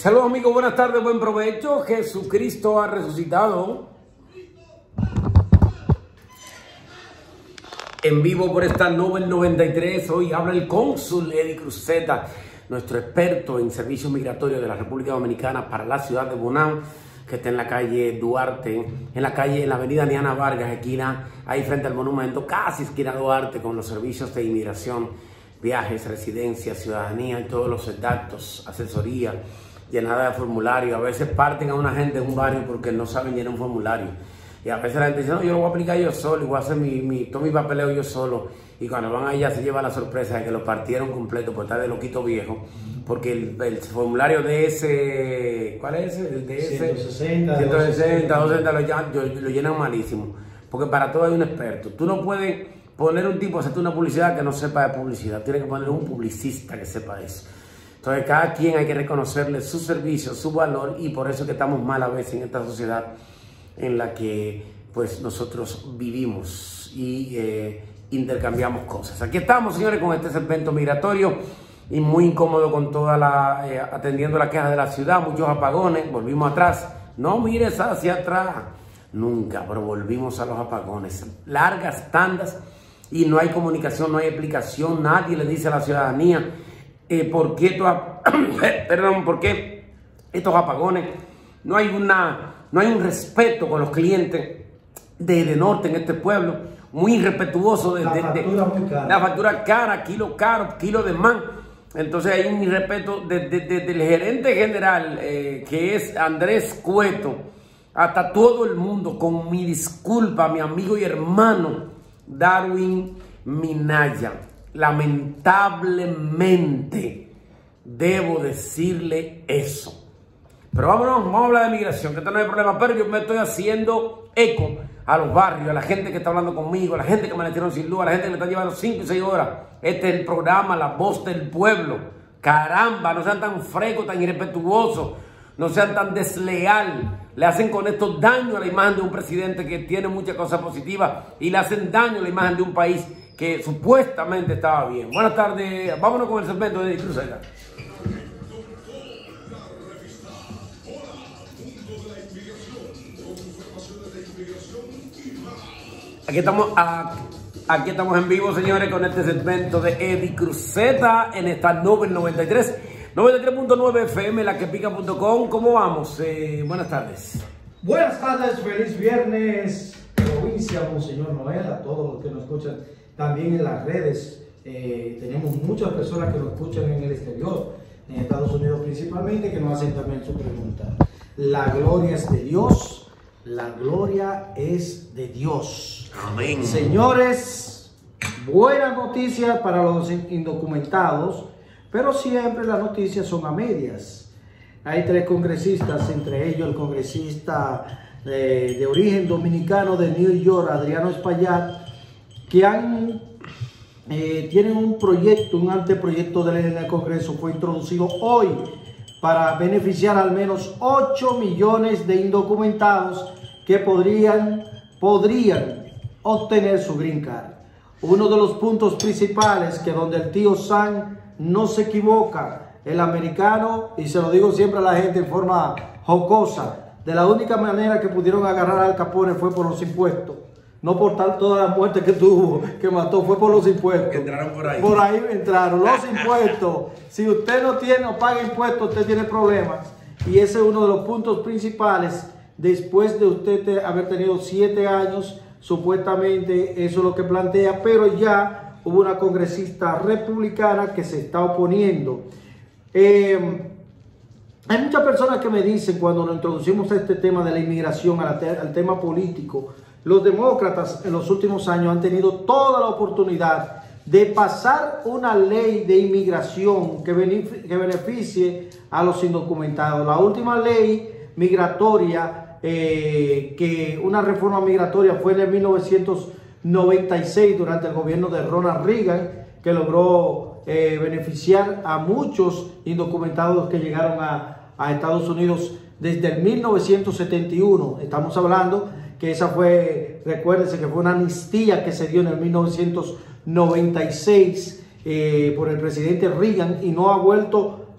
Saludos amigos, buenas tardes, buen provecho. Jesucristo ha resucitado. En vivo por esta Nobel 93, hoy habla el cónsul Eddie Cruzeta, nuestro experto en servicios migratorios de la República Dominicana para la ciudad de Bonao, que está en la calle Duarte, en la avenida Diana Vargas, esquina, ahí frente al monumento, casi esquina Duarte, con los servicios de inmigración, viajes, residencia, ciudadanía y todos los datos, asesoría, llenada de formulario. A veces parten a una gente en un barrio porque no saben llenar un formulario. Y a veces la gente dice, no, yo lo voy a aplicar yo solo, y voy a hacer todo mi papeleo yo solo. Y cuando van allá se lleva la sorpresa de que lo partieron completo por estar de loquito viejo. Porque el formulario de ese, ¿cuál es ese? El de ese 160, 260 lo llenan malísimo. Porque para todo hay un experto. Tú no puedes poner un tipo a hacerte una publicidad que no sepa de publicidad. Tienes que poner un publicista que sepa eso. Entonces cada quien hay que reconocerle su servicio, su valor, y por eso es que estamos mal a veces en esta sociedad en la que pues nosotros vivimos y intercambiamos cosas. Aquí estamos, señores, con este segmento migratorio y muy incómodo con toda atendiendo la queja de la ciudad, muchos apagones, volvimos atrás, no mires hacia atrás, nunca, pero volvimos a los apagones, largas tandas y no hay comunicación, no hay explicación, nadie le dice a la ciudadanía por qué estos apagones, no hay un respeto con los clientes de norte en este pueblo, muy irrespetuoso de la factura cara, kilo de man. Entonces hay un irrespeto del gerente general, que es Andrés Cueto, hasta todo el mundo, con mi disculpa, mi amigo y hermano Darwin Minaya. Lamentablemente debo decirle eso. Pero vamos a hablar de migración, que esto no hay problema, pero yo me estoy haciendo eco a los barrios, a la gente que está hablando conmigo, a la gente que me metieron sin luz, a la gente que le está llevando 5 y 6 horas. Este es el programa La Voz del Pueblo. Caramba, no sean tan frescos, tan irrespetuosos, no sean tan desleal. Le hacen con esto daño a la imagen de un presidente que tiene muchas cosas positivas y le hacen daño a la imagen de un país que supuestamente estaba bien. Buenas tardes, vámonos con el segmento de Cruzeta. Aquí estamos en vivo, señores, con este segmento de Eddie Cruzeta en esta Nobel 93, 93.9 FM, laquepica.com. ¿Cómo vamos? Buenas tardes. Buenas tardes, feliz viernes, provincia Monseñor Noel, a todos los que nos escuchan también en las redes. Tenemos muchas personas que nos escuchan en el exterior, en Estados Unidos principalmente, que nos hacen también su pregunta. La gloria es de Dios. La gloria es de Dios. Amén. Señores, buena noticia para los indocumentados, pero siempre las noticias son a medias. Hay 3 congresistas, entre ellos el congresista de origen dominicano de New York, Adriano Espaillat, que tienen un proyecto, un anteproyecto de ley en el Congreso, fue introducido hoy, para beneficiar al menos 8 millones de indocumentados que podrían obtener su green card. Uno de los puntos principales, que donde el tío Sam no se equivoca, el americano, y se lo digo siempre a la gente en forma jocosa, de la única manera que pudieron agarrar a Al Capone fue por los impuestos. No por toda la muerte que tuvo, que mató, fue por los impuestos. Entraron por ahí. Por ahí entraron los impuestos. Si usted no paga impuestos, usted tiene problemas. Y ese es uno de los puntos principales. Después de usted haber tenido 7 años, supuestamente eso es lo que plantea, pero ya hubo una congresista republicana que se está oponiendo. Hay muchas personas que me dicen, cuando nos introducimos a este tema de la inmigración, al tema político, los demócratas en los últimos años han tenido toda la oportunidad de pasar una ley de inmigración que beneficie a los indocumentados. La última ley migratoria, una reforma migratoria, fue en el 1996 durante el gobierno de Ronald Reagan, que logró beneficiar a muchos indocumentados que llegaron a Estados Unidos desde el 1971. Estamos hablando que esa fue, recuérdense que fue una amnistía que se dio en el 1996 por el presidente Reagan, y no ha vuelto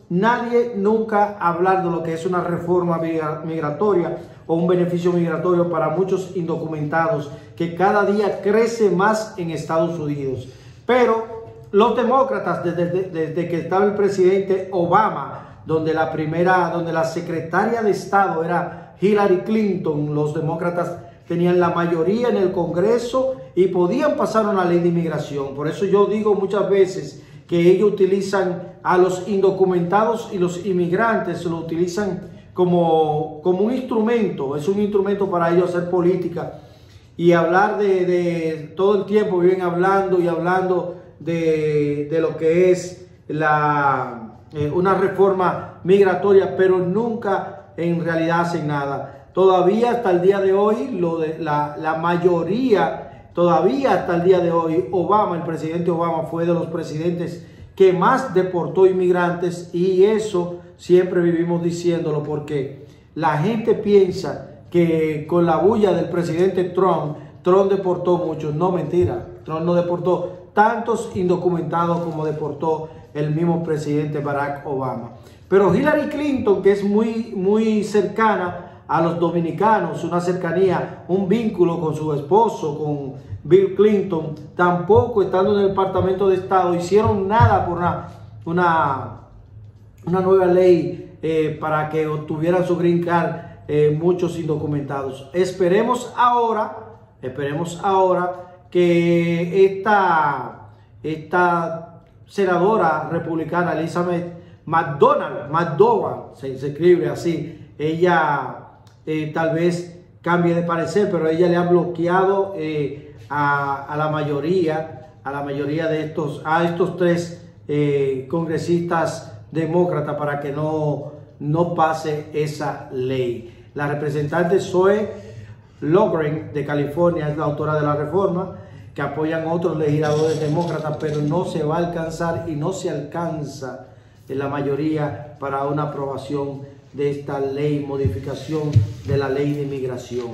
nadie nunca hablar de lo que es una reforma migratoria o un beneficio migratorio para muchos indocumentados que cada día crece más en Estados Unidos. Pero los demócratas, desde que estaba el presidente Obama, donde la secretaria de Estado era Hillary Clinton, los demócratas tenían la mayoría en el Congreso y podían pasar una ley de inmigración. Por eso yo digo muchas veces que ellos utilizan a los indocumentados y los inmigrantes, lo utilizan como un instrumento, es un instrumento para ellos hacer política y hablar de todo el tiempo, viven hablando y hablando de lo que es una reforma migratoria, pero nunca en realidad hacen nada. Todavía hasta el día de hoy, la mayoría, todavía hasta el día de hoy, Obama, el presidente Obama fue de los presidentes que más deportó inmigrantes, y eso siempre vivimos diciéndolo porque la gente piensa que con la bulla del presidente Trump deportó muchos. No, mentira, Trump no deportó tantos indocumentados como deportó el mismo presidente Barack Obama. Pero Hillary Clinton, que es muy cercana a los dominicanos, una cercanía, un vínculo con su esposo, con Bill Clinton, tampoco estando en el Departamento de Estado hicieron nada por una nueva ley para que obtuvieran su green card muchos indocumentados. Esperemos ahora que esta senadora republicana Elizabeth McDowell, se escribe así, ella tal vez cambie de parecer, pero ella le ha bloqueado a la mayoría de estos tres congresistas demócratas para que no pase esa ley. La representante Zoe Lofgren de California es la autora de la reforma, que apoyan otros legisladores demócratas, pero no se va a alcanzar y no se alcanza en la mayoría para una aprobación de esta ley, modificación de la ley de inmigración.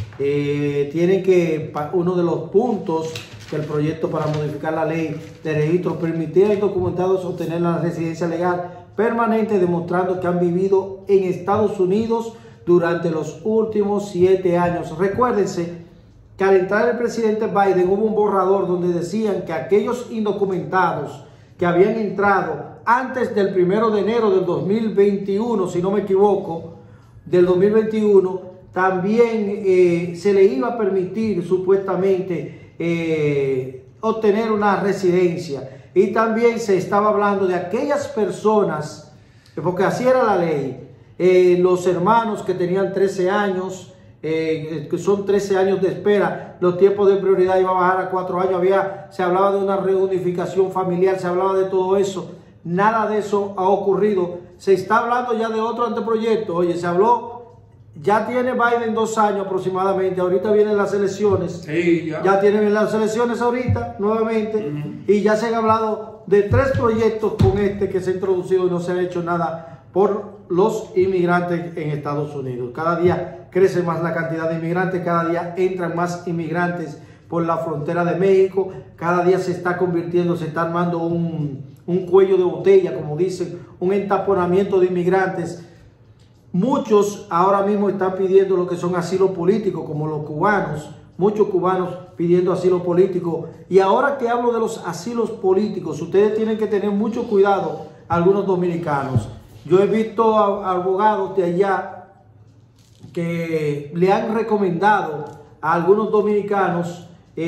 Uno de los puntos del proyecto para modificar la ley de registro permitir a indocumentados obtener la residencia legal permanente, demostrando que han vivido en Estados Unidos durante los últimos 7 años. Recuérdense que al entrar el presidente Biden hubo un borrador donde decían que aquellos indocumentados que habían entrado antes del 1 de enero del 2021, si no me equivoco, del 2021, también se le iba a permitir supuestamente obtener una residencia. Y también se estaba hablando de aquellas personas, porque así era la ley, los hermanos que tenían 13 años, que son 13 años de espera, los tiempos de prioridad iban a bajar a 4 años, se hablaba de una reunificación familiar, se hablaba de todo eso. Nada de eso ha ocurrido. Se está hablando ya de otro anteproyecto. Oye, se habló, ya tiene Biden 2 años aproximadamente, ahorita vienen las elecciones, sí, ya tienen las elecciones ahorita nuevamente, y ya se han hablado de 3 proyectos con que se ha introducido y no se ha hecho nada por los inmigrantes en Estados Unidos. Cada día crece más la cantidad de inmigrantes, cada día entran más inmigrantes por la frontera de México, cada día se está armando un cuello de botella, como dicen, un entaponamiento de inmigrantes. Muchos ahora mismo están pidiendo lo que son asilos políticos, como los cubanos, muchos cubanos pidiendo asilo político. Y ahora que hablo de los asilos políticos, ustedes tienen que tener mucho cuidado, algunos dominicanos. Yo he visto a abogados de allá que le han recomendado a algunos dominicanos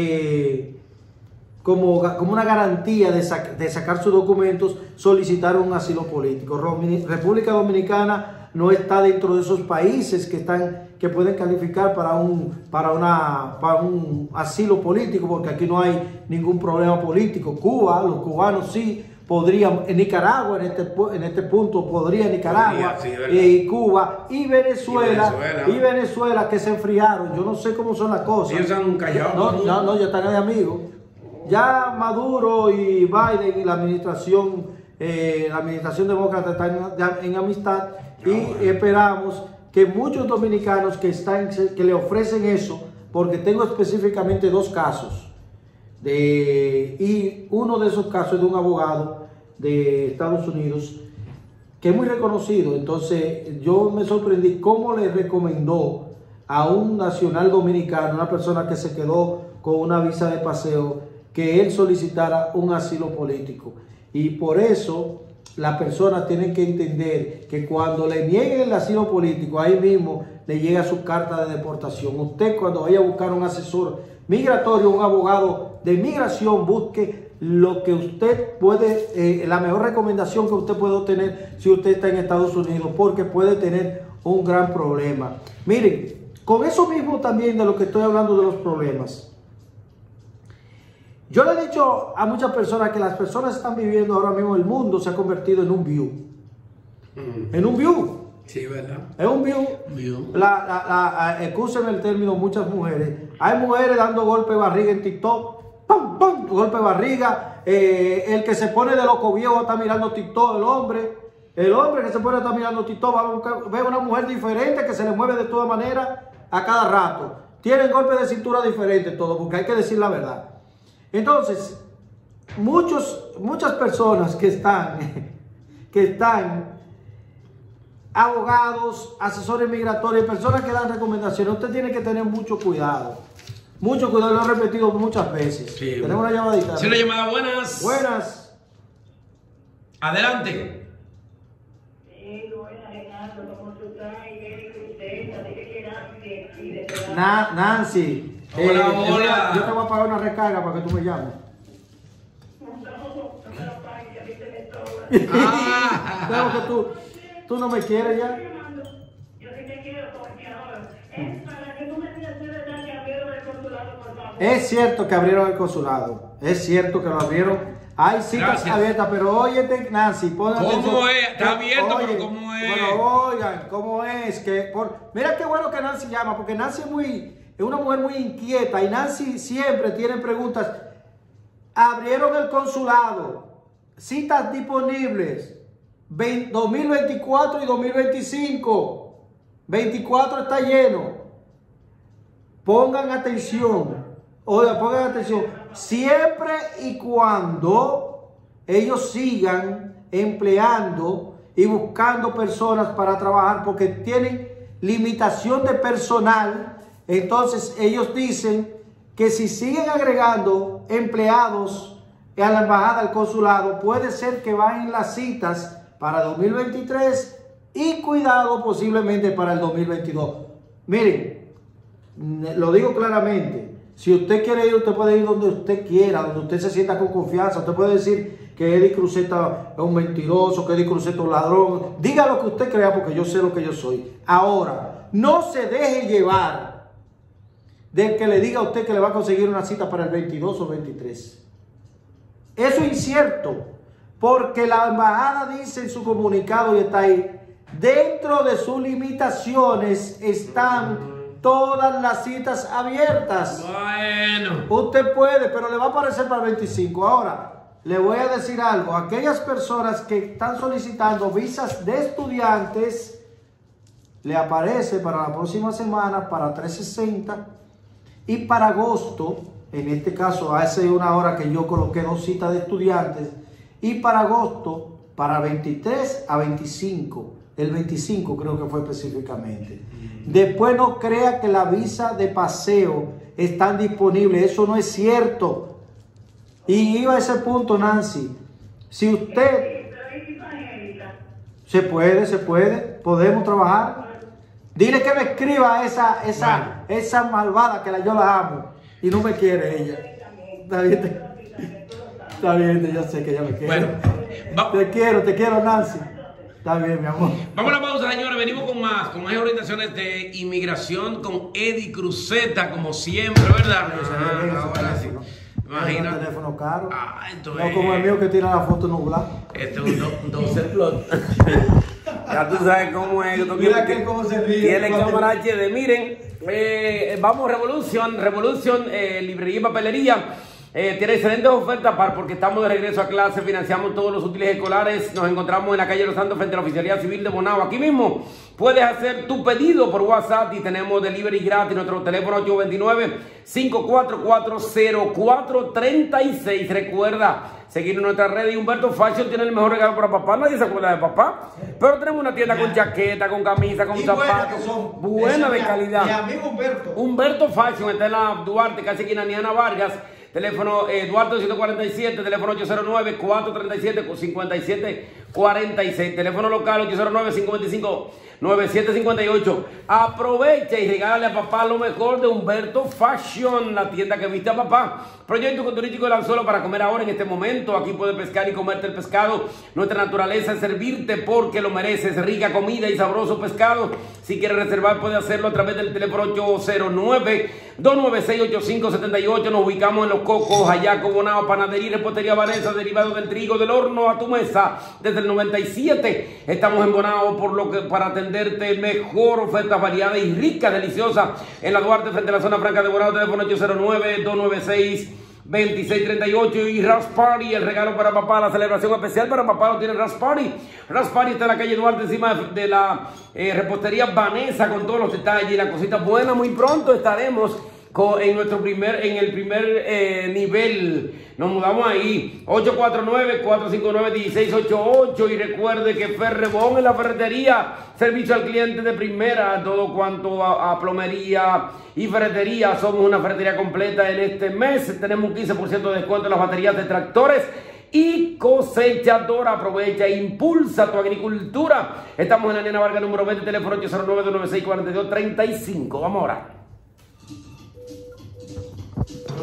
como una garantía de sacar sus documentos, solicitar un asilo político. República Dominicana no está dentro de esos países que pueden calificar para un asilo político, porque aquí no hay ningún problema político. Cuba, los cubanos sí podrían, en Nicaragua en este punto podría Nicaragua, sí, Cuba y Venezuela que se enfriaron. Yo no sé cómo son las cosas. Ellos han callado. No, ya están de amigos. Ya Maduro y Biden y la administración demócrata están en amistad, y esperamos que muchos dominicanos que le ofrecen eso, porque tengo específicamente 2 casos, y uno de esos casos es de un abogado de Estados Unidos que es muy reconocido. Entonces yo me sorprendí cómo le recomendó a un nacional dominicano, una persona que se quedó con una visa de paseo, que él solicitara un asilo político. Y por eso las personas tienen que entender que cuando le nieguen el asilo político, ahí mismo le llega su carta de deportación. Usted, cuando vaya a buscar un asesor migratorio, un abogado de migración, busque lo que usted puede, la mejor recomendación que usted puede obtener si usted está en Estados Unidos, porque puede tener un gran problema. Miren, con eso mismo también de lo que estoy hablando de los problemas, yo le he dicho a muchas personas que las personas están viviendo ahora mismo, el mundo se ha convertido en un view. En un view. Sí, ¿verdad? Es un view. Escúsenme el término, muchas mujeres. Hay mujeres dando golpe de barriga en TikTok. ¡Pum, pum! Golpe de barriga. El que se pone de loco viejo está mirando TikTok, el hombre. El hombre que se pone está mirando TikTok va a buscar, ve una mujer diferente que se le mueve de toda manera a cada rato. Tienen golpes de cintura diferentes todo, porque hay que decir la verdad. Entonces, muchas personas que están abogados, asesores migratorios, personas que dan recomendaciones, usted tiene que tener mucho cuidado. Mucho cuidado, lo he repetido muchas veces. Sí, tenemos una llamadita. Sí, una llamada, buenas. Buenas. Adelante. Nancy. Hola, hola. Yo te voy a pagar una recarga para que tú me llames. Creo que tú no me quieres ya. Yo sí te quiero, porque ahora es para que tú me digas de verdad que abrieron el consulado, por favor. Es cierto que abrieron el consulado. Es cierto que lo abrieron. Hay citas abiertas, pero óyete, Nancy, pon atención. ¿Cómo es? Está abierto, pero ¿cómo es? Bueno, oigan, ¿cómo es? Mira qué bueno que Nancy llama, porque Nancy es una mujer muy inquieta y Nancy siempre tiene preguntas. Abrieron el consulado, citas disponibles, 2024 y 2025. 24 está lleno. Pongan atención. Oigan, pongan atención. Siempre y cuando ellos sigan empleando y buscando personas para trabajar, porque tienen limitación de personal. Entonces ellos dicen que si siguen agregando empleados a la embajada, al consulado, puede ser que bajen las citas para 2023 y cuidado posiblemente para el 2022. Miren, lo digo claramente, si usted quiere ir, usted puede ir donde usted quiera, donde usted se sienta con confianza. Usted puede decir que Eddie Cruzeta es un mentiroso, que Eddie Cruzeta es un ladrón. Diga lo que usted crea, porque yo sé lo que yo soy. Ahora, no se deje llevar del que le diga a usted que le va a conseguir una cita para el 22 o 23. Eso es incierto, porque la embajada dice en su comunicado, y está ahí, dentro de sus limitaciones están todas las citas abiertas. Bueno. Usted puede, pero le va a aparecer para el 25. Ahora, le voy a decir algo. Aquellas personas que están solicitando visas de estudiantes, le aparece para la próxima semana para 360 y para agosto, en este caso hace una hora que yo coloqué 2 citas de estudiantes, y para agosto para 23 a 25. El 25 creo que fue específicamente. Después no crea que la visa de paseo están disponibles. Eso no es cierto. Y iba a ese punto, Nancy. Si usted... Se puede. Podemos trabajar. Dile que me escriba esa malvada que yo la amo. Y no me quiere ella. Está bien, yo sé que ella me quiere. Bueno, te quiero, Nancy. Está bien, mi amor. Vamos a la pausa, señores. Venimos con más orientaciones de inmigración con Eddie Cruzeta, como siempre, ¿verdad? Ahora sí. Imagina. Un teléfono caro. Entonces, no como el mío que tira la foto nublada. Este es un 12 plot. Ya tú sabes cómo es. Mira que cómo se ríe. Tiene cámara HD. Miren, vamos, Revolución, librería y papelería. Tiene excelentes ofertas porque estamos de regreso a clase, financiamos todos los útiles escolares. Nos encontramos en la calle Los Santos frente a la Oficialía Civil de Bonao. Aquí mismo puedes hacer tu pedido por WhatsApp y tenemos delivery gratis. Nuestro teléfono 829-544-0436. Recuerda seguir en nuestra red. Y Humberto Fashion tiene el mejor regalo para papá. Nadie se acuerda de papá, pero tenemos una tienda con chaqueta, con camisa, con zapatos, buena de calidad. Mi amigo Humberto Fashion está en la Duarte, casi aquí en Aniana Vargas. Teléfono Duarte 247, teléfono 809-437-5746. Teléfono local 809-525-9758. Aprovecha y regálale a papá lo mejor de Humberto Fashion, la tienda que viste a papá. Proyecto turístico del Anzuelo para comer ahora en este momento. Aquí puedes pescar y comerte el pescado. Nuestra naturaleza es servirte porque lo mereces. Rica comida y sabroso pescado. Si quieres reservar, puedes hacerlo a través del teléfono 809-296-8578. Nos ubicamos en Los Cocos, Hayaco, Bonao, Panadería y Repostería Vanessa, derivado del trigo del horno a tu mesa. Desde el 97 estamos en Bonao, por lo que para atenderte mejor, ofertas variadas y ricas, deliciosas. En la Duarte, frente a la zona franca de Bonao, teléfono 809-296-2638. Y Ras Party, el regalo para papá, la celebración especial para papá lo tiene Ras Party. Ras Party está en la calle Duarte, encima de la repostería Vanessa, con todos los detalles y la cosita buena. Muy pronto estaremos en el primer nivel. Nos mudamos ahí, 849-459-1688. Y recuerde que Ferrebón en la ferretería, servicio al cliente de primera, todo cuanto a plomería y ferretería. Somos una ferretería completa en este mes. Tenemos un 15% de descuento en las baterías de tractores y cosechadora. Aprovecha e impulsa tu agricultura. Estamos en la Aniana Vargas número 20, teléfono 809-296-4235. Vamos ahora.